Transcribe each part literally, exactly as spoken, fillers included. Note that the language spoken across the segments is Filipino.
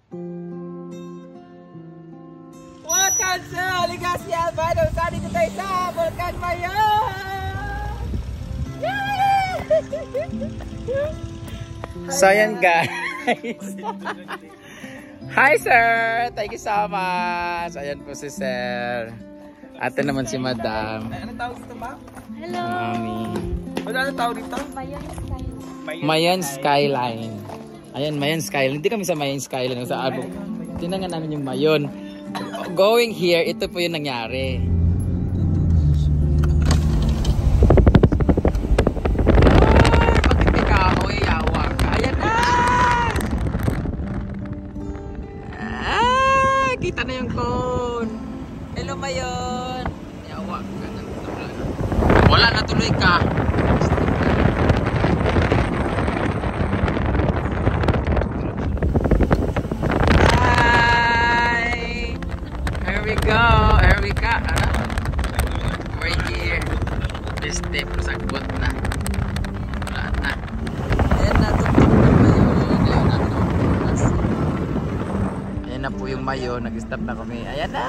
Welcome sa Ligaspi Albino. Sali ko tayo sa Volcan Mayon! So yan guys. Hi sir! Thank you so much. Ayan po si sir. Ate naman si madam. Anong tawag dito ba? Hello! Mami. Anong tawag dito? Mayon Skyline. Mayon Skyline. Ayan, Mayon Skyline. Hindi kami sa Mayon Skyline. Sa ano, tinangan namin yung Mayon. Going here, ito po yung nangyari. Bakit may kahoy? Yawa ka. Ayan na! Ah, kita na yung cone. Hello, Mayon. Yawa ka. Wala na, tuloy ka. Go, here we go. Ano? Right here. This step, sagbot na. Wala na. Ayan na, tuktok na Mayon. Ayan na, tuktok. Ayan na po yung Mayon. Nag-stop na kami. Ayan na!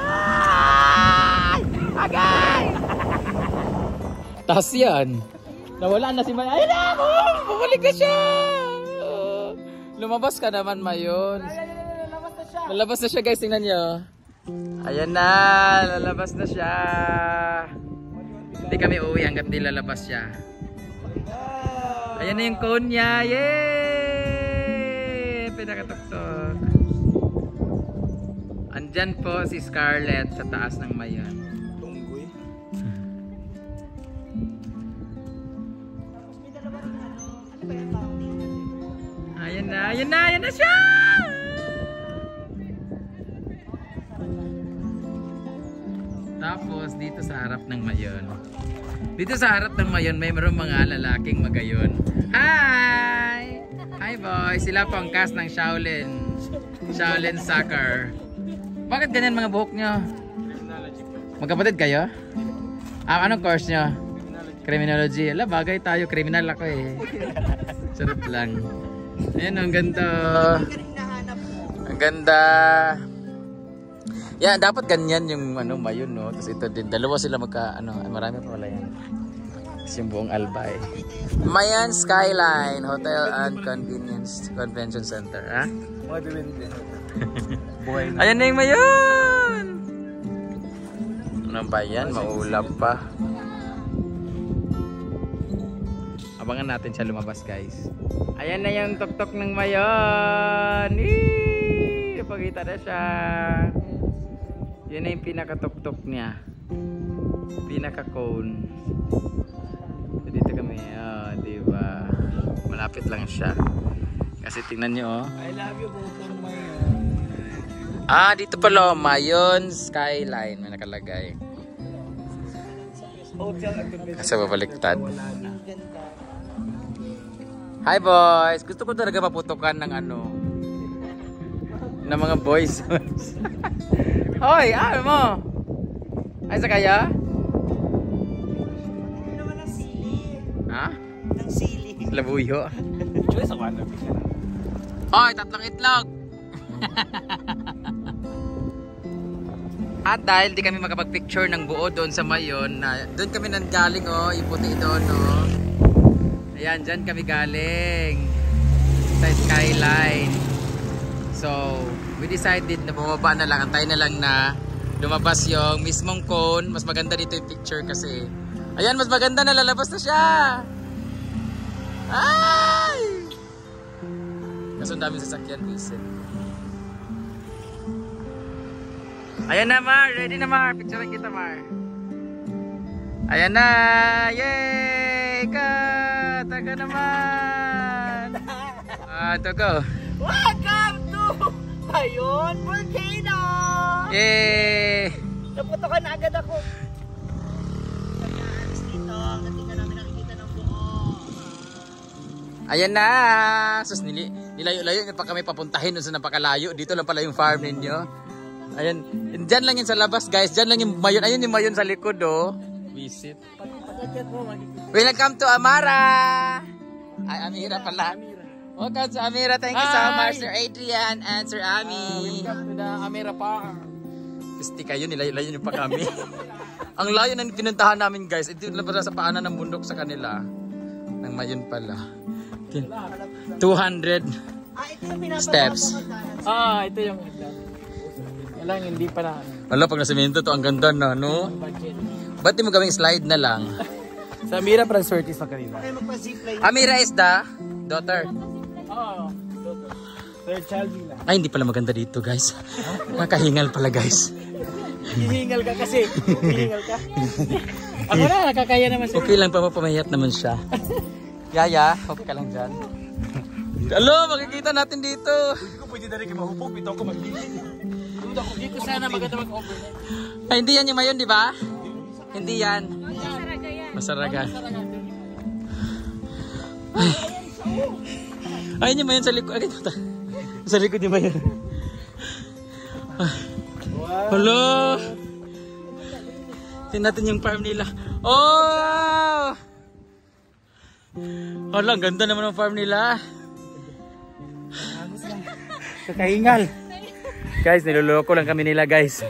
Agay! Tapos yan. Nawala na si Mayon. Ayan na! Oh, bumalik na siya! Lumabas ka naman, Mayon. Lalabas na siya. Lalabas na siya, guys. Tingnan nyo. Ayan na, lalabas na siya. Hindi kami uuwi hanggat di lalabas siya. Ayan na yung cone niya. Yay! Pinakatuktok. Andyan po si Scarlett sa taas ng Mayon. Tunggoy. Ayan na, ayan na, ayan na siya! Tapos dito sa harap ng Mayon. Dito sa harap ng Mayon may mayroong mga lalaking magayon. Hi! Hi boys! Sila po ang cast ng Shaolin. Shaolin Soccer. Bakit ganyan mga buhok nyo? Magkapatid kayo? Ah, anong course nyo? Criminology. Ala, bagay tayo. Criminal ako eh. Sarap lang. Ayan, ang ganda. Ang ganda. Yeah, dapat ganyan yung ano Mayon, no. Tapos ito din, dalawa sila magka ano, ay, marami pa wala yan. Kasi yung buong Albay. Mayon Skyline Hotel and Convenience Convention Center, ha? Ayan na yung Mayon. Ano ba yan? Maulap pa. Abangan natin siya lumabas, guys. Ayan na yung tuktok ng Mayon. Eee! Napakita na siya. Yun na yung pinakatuktok niya. Pinaka-cone. So, dito kami. Oh, diba? Malapit lang siya. Kasi tingnan nyo, oh. I love you, Bukong Mayon. Ah, dito pala, Mayon Skyline. May nakalagay. Kasi babaliktad. Hi, boys! Gusto ko talaga maputukan ng ano. Ng mga boys. Hoy, ano mo? Ay, sa kaya? Hindi naman ng sili. Ha? Ng sili. Labuyo. Choice ako ano? Hoy, tatlong itlog! At dahil di kami makapag-picture ng buo doon sa Mayon, na doon kami nanggaling, oh, yung puti doon, oh. Ayan, dyan kami galing. Sa Skyline. So, we decided na bumaba na lang, antay na lang na lumabas yung mismong cone. Mas maganda dito yung picture kasi. Ayan, mas maganda na, lalabas na siya. Ay! Kaso ang daming sasakyan, visit. Ayan na, Mar. Ready na, Mar. Picturean kita, Mar. Ayan na. Yay! Kat! Taga naman. Ah, to go. Welcome to Mayon Volcano! Yay! Naputokan na agad ako. Ayan, dito. Hindi ka namin nakikita ng buo. Ayan na! Sus, nili, nilayo-layo pa kami papuntahin dun sa napakalayo. Dito lang pala yung farm ninyo. Ayan, dyan lang yun sa labas, guys. Dyan lang yung Mayon. Ayun yung Mayon sa likod, oh. Visit. Pag-chat mo, makikita. Welcome to Amara! Ay, Amira pala. Welcome to Amira. Thank you so Hi. much, Sir Adrian and Sir Ami. Welcome to the Amira Park. Gusti kayo, nilayo-layo niyo pa kami. Ang layo ng pinuntahan namin guys. Ito na pala sa paanan ng bundok sa kanila. Nang mayon pala. two hundred Ah, ito yung pinapagawa steps. mo magdanas. Ah, ito yung Walang hindi pa na Wala, pag nasimento to, ang ganda na, no? budget. Ba't di mo gawing slide na lang? Sa Amira Transortis pa kanina. Kaya magpa-zipline. Amira is the daughter. Oo. Third child nila. Ay, hindi pala maganda dito guys. Nakahingal pala guys. Hihingal ka kasi. Hihingal ka. Ako na, nakakaya naman siya. Okay lang pa, mapamayat naman siya. Yaya, okay ka lang dyan. Hello, makikita natin dito. Hindi ko pwede na rin mahupog. Ito ako maglilin. Duda ko dito sana maganda mag-overnight. Ay, hindi yan yung mayon, di ba? Hindi yan. Masaragan. Ay. Ayun yung mayon sa likod. Ay, ito. Sa likod yung mayon. Hello. Tingnan natin yung farm nila. Oh! Hala, ang ganda naman ng farm nila. Kakahingal. Guys, niloloko lang kami nila guys.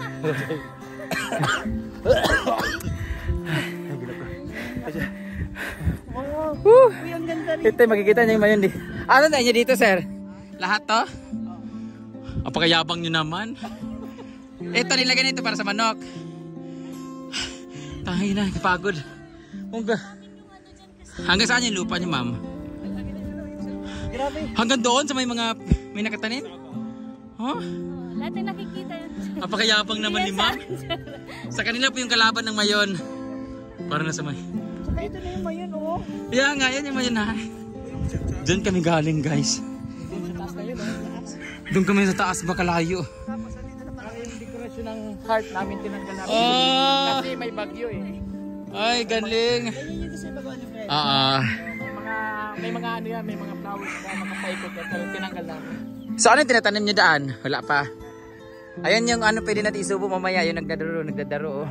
Woo! Uy, ang ganda rin. Ito, makikita niyo yung mayon di. Ano na niyo dito, sir? Lahat to? Apakayabang niyo naman. Ito, nilagay nito para sa manok. Tahay na, kapagod. Hanggang Hanggang saan yung lupa niyo, ma'am? Grabe. Hanggang doon sa may mga may nakatanim? Huh? Lahat yung nakikita yun. Apakayabang naman ni ma'am. Sa kanila po yung kalaban ng mayon. Para na sa may. Saka ito na yung mayon, oh. Yeah, nga, yan yung mayon na. Diyan kami galing, guys. Doon kami sa taas, bakalayo. Yung dekorasyon ng heart namin tinanggal namin. Oh! Kasi may bagyo eh. Ay, galing. Yan yung gusto yung magawa ni Fred. Ah, May mga, may mga ano yan, may mga flowers na makapaikot at tinanggal namin. so ano yung tinatanim nyo daan? Wala pa. Ayan yung ano pwede natin isubo mamaya. Yung nagdadaro, nagdadaro. Oh.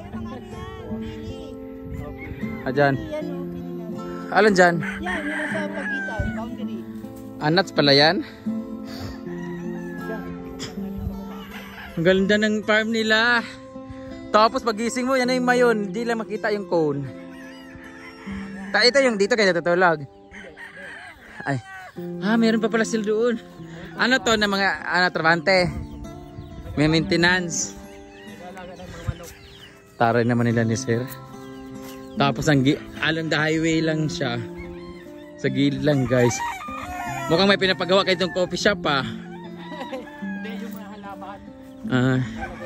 Ah, dyan. Yan yung pininas. Alin dyan? Yan, yung nasa pagitan, boundary. Ah, nuts pala yan. Ang ganda ng farm nila. Tapos pagising mo, yan na yung mayon. Hindi lang makita yung cone. Ta ito yung dito kayo natutulog. Ay. Ah, meron pa pala sila doon. Ano to na mga ano, trabante? May maintenance. Taray naman nila ni sir. Tapos ang along the highway lang siya. Sa gilid lang guys. Mukhang may pinapagawa kayo itong coffee shop pa. Hindi yung mga halaman. Ah.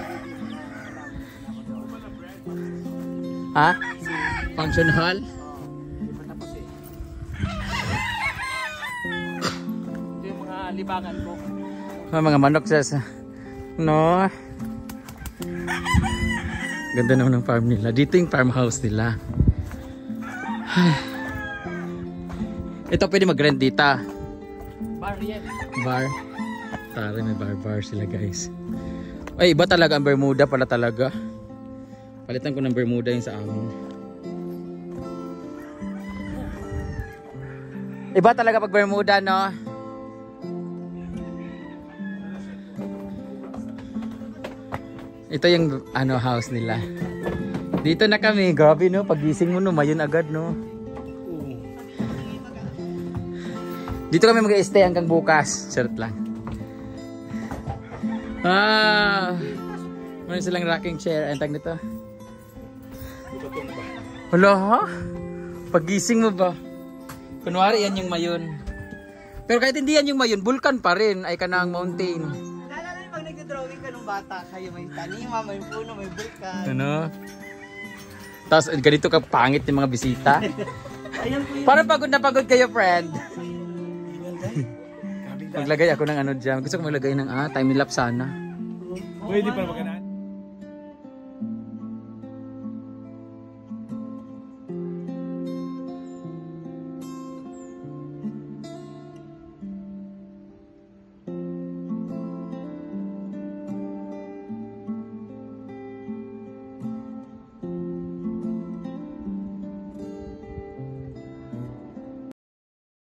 Ha? Function hall? Hindi pa tapos eh. Ito yung mga libangan ko. Ah, mga manok sa no. Ganda naman ng farm nila. Dito yung farmhouse nila. Ay. Ito pwede mag-rent dito. Bar yan. Bar. Tara, may bar-bar sila guys. Ay, iba talaga ang Bermuda pala talaga. Palitan ko ng Bermuda yung sa amin. Iba talaga pag Bermuda, no? Ito yung ano house nila. Dito na kami. Grabe, no? Pagising mo, no? Mayon agad, no? Dito kami mag-stay hanggang bukas. Shirt lang. Ah! Meron silang rocking chair. Ang tag nito. Hala, ha? Pagising mo ba? Kunwari yan yung mayon. Pero kahit hindi yan yung mayon, vulkan pa rin. Ay kanang mountain. Naalala niyo pag nagdodrawing ka nung bata kayo, may tanima, may puno, may bulkan. Ano? Tapos ganito ka pangit yung mga bisita. Ayan po yun. Parang pagod na pagod kayo, friend. Maglagay ako ng ano dyan. Gusto ko maglagay ng ah, time lapse sana. Pwede pa maganda.